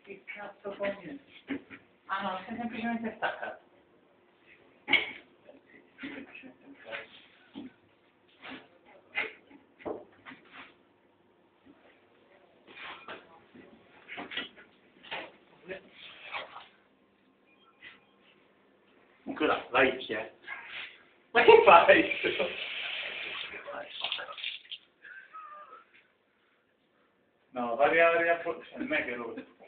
Che cazzo poi? Ah no, sei semplicemente staccato. Semplicemente un cazzo. Comunque là, la ricchia. Ma che fai? No, vai a non è che lo...